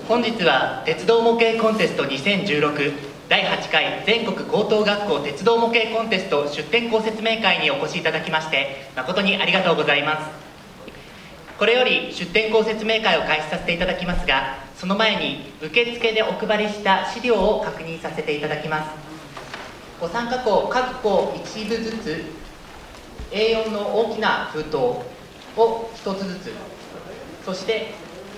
本日は鉄道模型コンテスト2016第8回全国高等学校鉄道模型コンテスト出展校説明会にお越しいただきまして誠にありがとうございます。これより出展校説明会を開始させていただきますが、その前に受付でお配りした資料を確認させていただきます。ご参加校各校1部ずつ A4 の大きな封筒を1つずつ、そして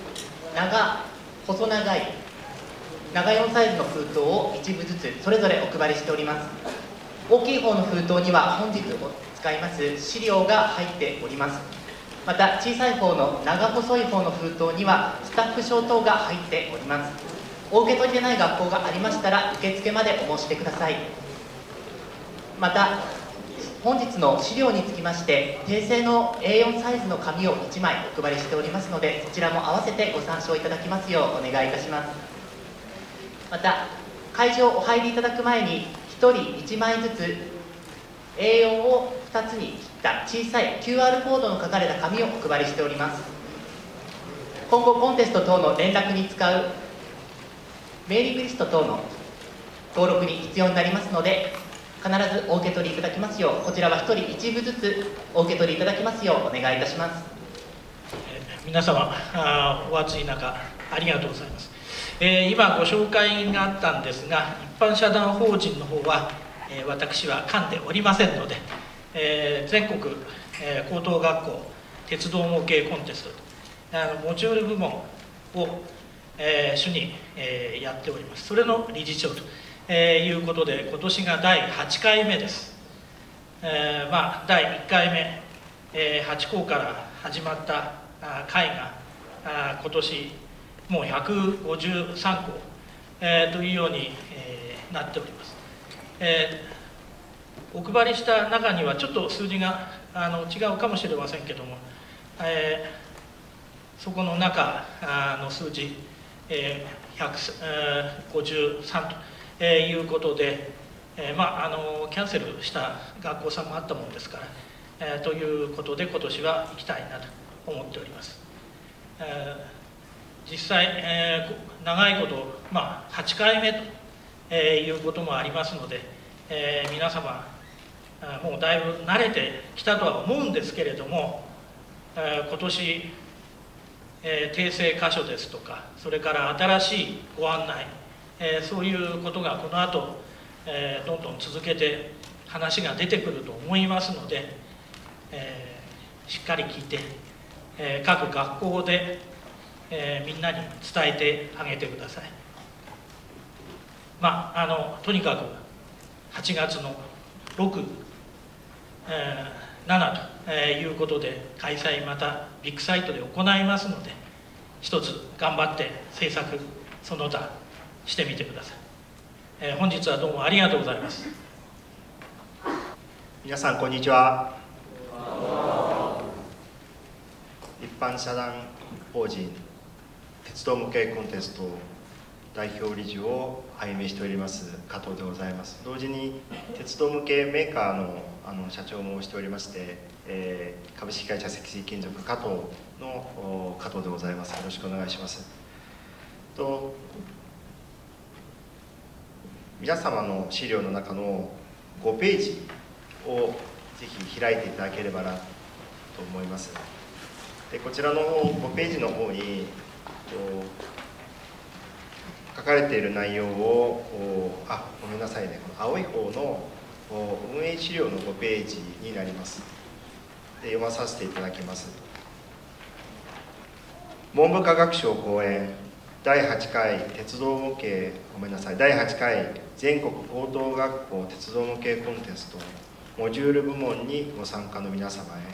細長い長4サイズの封筒を1部ずつそれぞれお配りしております。大きい方の封筒には本日使います資料が入っております。また小さい方の長細い方の封筒にはスタッフ証等が入っております。お受け取りでない学校がありましたら受付までお申し出ください。また本日の資料につきまして訂正の A4 サイズの紙を1枚お配りしておりますので、そちらも合わせてご参照いただきますようお願いいたします。また会場お入りいただく前に1人1枚ずつ A4 を2つに切った小さい QR コードの書かれた紙をお配りしております。今後コンテスト等の連絡に使うメーリングリスト等の登録に必要になりますので、必ずお受け取りいただきますよう、こちらは1人1部ずつお受け取りいただきますようお願いいたします。 皆様お暑い中ありがとうございます。今ご紹介があったんですが、一般社団法人の方は、私は噛んでおりませんので、全国、高等学校鉄道模型コンテストモジュール部門を、主に、やっております。それの理事長ということで、今年が第8回目です。第1回目、8校から始まった会が今年もう153校、というように、なっております。お配りした中にはちょっと数字が違うかもしれませんけども、そこの中の数字、153ということで、キャンセルした学校さんもあったものですから、ということで今年は行きたいなと思っております。実際、長いこと、8回目ということもありますので、皆様もうだいぶ慣れてきたとは思うんですけれども、今年、訂正箇所ですとか、それから新しいご案内、そういうことがこの後、どんどん続けて話が出てくると思いますので、しっかり聞いて、各学校で、みんなに伝えてあげてください。とにかく8月の6、7ということで開催またビッグサイトで行いますので、一つ頑張って制作その他してみてください。本日はどうもありがとうございます。 皆さんこんにちは。一般社団法人鉄道模型コンテスト代表理事を拝命しております加藤でございます。同時に鉄道模型メーカーの社長もしておりまして、株式会社積水金属加藤の加藤でございます。よろしくお願いします。皆様の資料の中の5ページをぜひ開いていただければなと思います。でこちらの5ページの方に書かれている内容をごめんなさいね、この青い方の運営資料の5ページになります。で読まさせていただきます。文部科学省講演第8回鉄道模型第8回全国高等学校鉄道模型コンテストモジュール部門にご参加の皆様へ。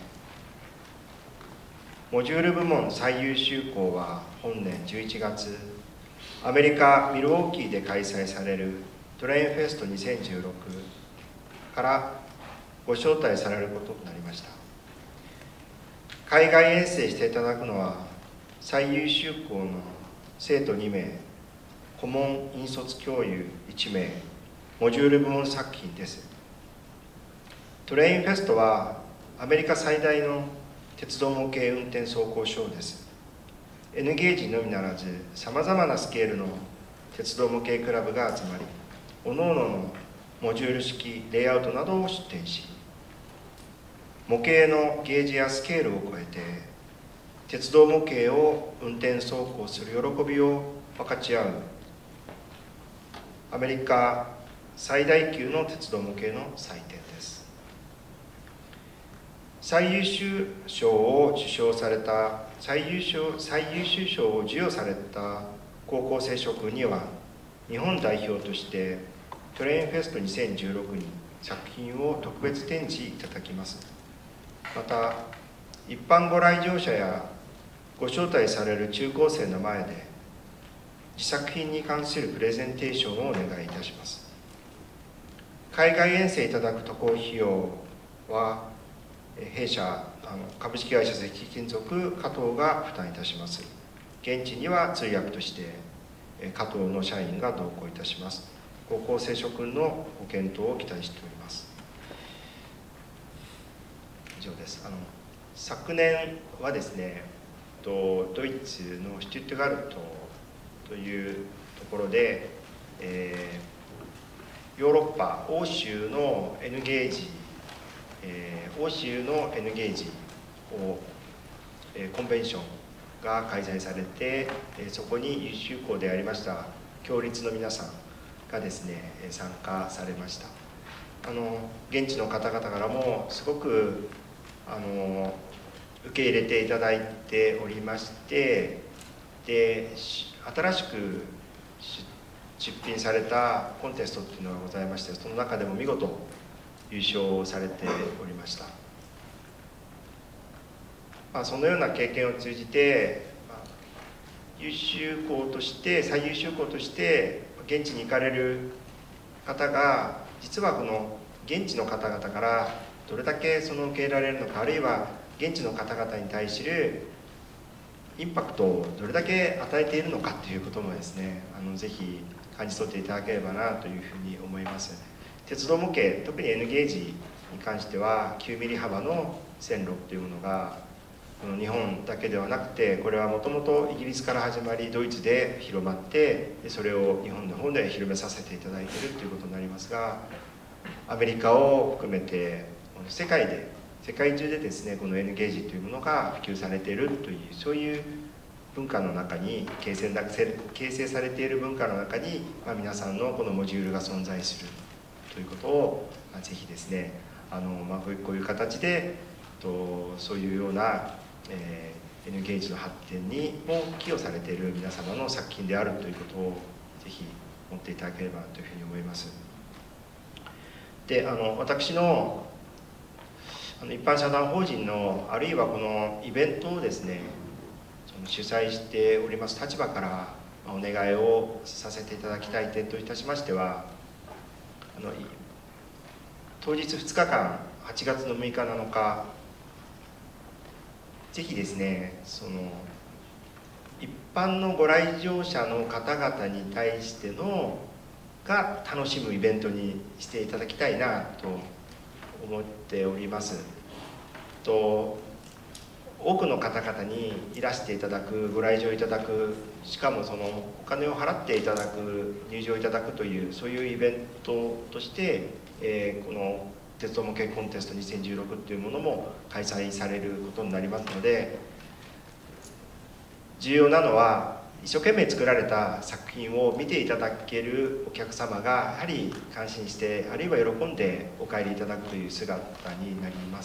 モジュール部門最優秀校は本年11月アメリカ・ミルウォーキーで開催されるトレインフェスト2016からご招待されることとなりました。海外遠征していただくのは最優秀校の生徒2名、顧問引率教諭1名、モジュール部門作品です。トレインフェストはアメリカ最大の鉄道模型運転走行ショーです。 N ゲージのみならずさまざまなスケールの鉄道模型クラブが集まり、各々のモジュール式レイアウトなどを出展し、模型のゲージやスケールを超えて鉄道模型を運転走行する喜びを分かち合うアメリカ最大級の鉄道模型の祭典です。最優秀賞を受賞された最優秀賞を授与された高校生諸君には、日本代表としてトレインフェスト2016に作品を特別展示いただきます。また一般ご来場者やご招待される中高生の前で自作品に関するプレゼンテーションをお願いいたします。海外遠征いただく渡航費用は弊社株式会社石器金属加藤が負担いたします。現地には通訳として加藤の社員が同行いたします。高校生諸君のご検討を期待しております。以上です。昨年はですね、ドイツのシュトゥットガルトというところで、ヨーロッパ欧州の N ゲージ、欧州の N ゲージを、コンベンションが開催されて、そこに優秀校でありました共立の皆さんがですね参加されました。現地の方々からもすごく受け入れていただいておりまして、で新しく出品されたコンテストっていうのがございまして、その中でも見事優勝されておりました。そのような経験を通じて、優秀校として最優秀校として現地に行かれる方が、実はこの現地の方々からどれだけ受け入れられるのか、あるいは現地の方々に対するインパクトをどれだけ与えているのかということもですね、ぜひ感じ取っていただければなというふうに思います。鉄道模型、特に N ゲージに関しては9ミリ幅の線路というものが日本だけではなくて、これはもともとイギリスから始まりドイツで広まって、それを日本の方で広めさせていただいているということになりますが、アメリカを含めて世界中でですね、この N ゲージというものが普及されているという、そういう文化の中に形成されている文化の中に、皆さんのこのモジュールが存在するということを、ぜひですねこういう形でそういうような、N ゲージの発展にも寄与されている皆様の作品であるということをぜひ持っていただければというふうに思います。で私の一般社団法人の、あるいはこのイベントをですね主催しております立場からお願いをさせていただきたい点といたしましては、当日2日間8月の6日7日ぜひですね一般のご来場者の方々に対してのが楽しむイベントにしていただきたいなと思っております。多くの方々にいらしていただく、ご来場いただく、しかもお金を払っていただく、入場いただくという、そういうイベントとして、この鉄道模型コンテスト2016というものも開催されることになりますので、重要なのは一生懸命作られた作品を見ていただけるお客様がやはり感心して、あるいは喜んでお帰りいただくという姿になります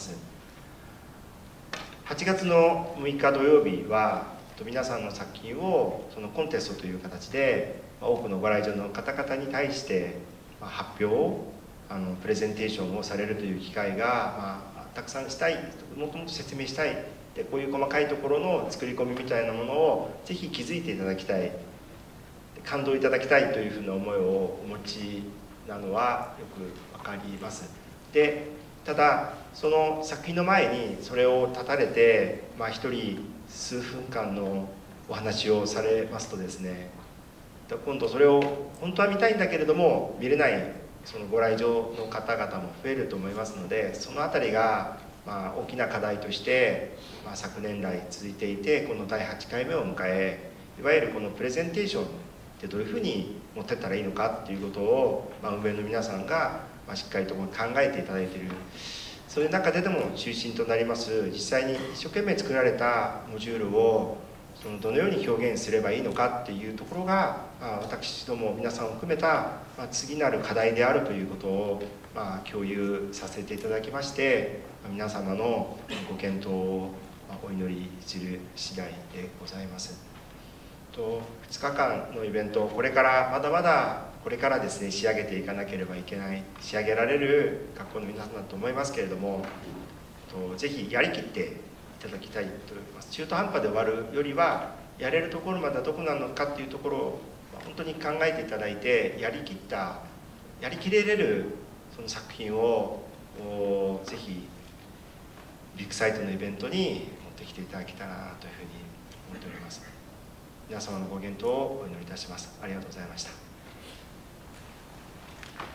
。8月の6日土曜日は皆さんの作品をコンテストという形で多くのご来場の方々に対して発表をプレゼンテーションをされるという機会がたくさんしたい、もっともっと説明したい、でこういう細かいところの作り込みみたいなものをぜひ気づいていただきたい、感動いただきたいというふうな思いをお持ちなのはよくわかります。でただその作品の前にそれを立たれて、一人数分間のお話をされますとですね、今度それを本当は見たいんだけれども見れないご来場の方々も増えると思いますので、そのあたりが大きな課題として、昨年来続いていて、この第8回目を迎え、いわゆるこのプレゼンテーションってどういうふうに持ってったらいいのかっていうことを、運営の皆さんがしっかりと考えていただいている。そういう中でも中心となります、実際に一生懸命作られたモジュールをどのように表現すればいいのかっていうところが、私ども皆さんを含めた次なる課題であるということを共有させていただきまして、皆様のご検討をお祈りする次第でございます。2日間のイベント、これからまだまだこれからですね、仕上げていかなければいけない、仕上げられる学校の皆さんだと思いますけれども、ぜひやりきっていただきたいと思います。中途半端で終わるよりは、やれるところまではどこなのかっていうところを本当に考えていただいて、やりきれるその作品をぜひビッグサイトのイベントに持ってきていただけたらなというふうに思っております。皆様のご検討をお祈りいたします。ありがとうございました。